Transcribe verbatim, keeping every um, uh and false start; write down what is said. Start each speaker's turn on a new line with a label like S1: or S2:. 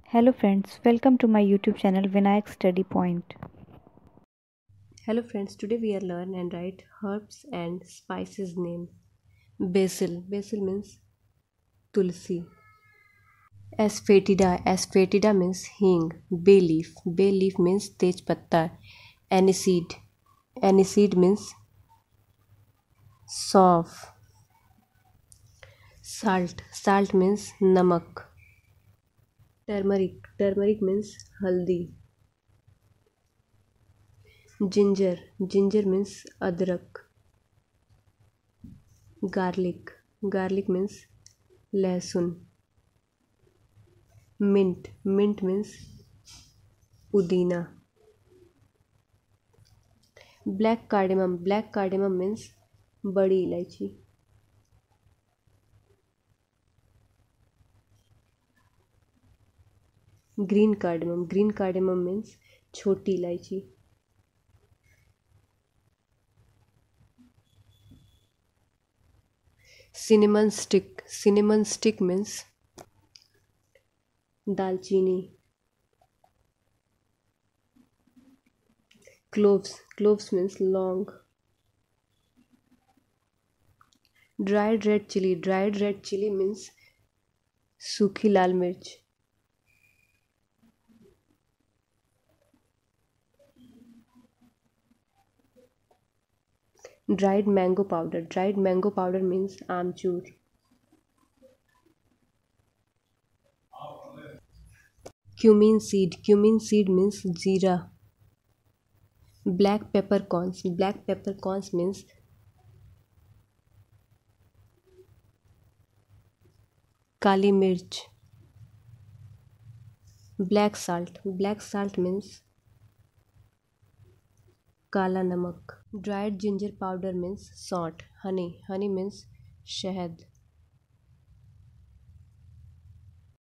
S1: Hello friends, welcome to my YouTube channel Vinayak Study Point.
S2: Hello friends, today we are learn and write herbs and spices name. Basil. Basil means tulsi. Asphatida. Asphatida means hing. Bay leaf. Bay leaf means tej patta. Aniseed. Aniseed means sauf. Salt. Salt means namak. Turmeric. Turmeric means haldi. Ginger. Ginger means adrak. Garlic. Garlic means lehsun. Mint. Mint means pudina. Black cardamom. Black cardamom means बड़ी इलायची. Green cardamom. Green cardamom means छोटी इलायची. Cinnamon stick. Cinnamon stick means दालचीनी. Cloves. Cloves means long. Dried red chili. Dried red chili means सूखी लाल मिर्च. Dried mango powder. Dried mango powder means आमचूर. Cumin seed. Cumin seed means जीरा. Black peppercorns. Black peppercorns means काली मिर्च. Black salt. Black salt means काला नमक. Dried ginger powder means salt. Honey. Honey means शहद.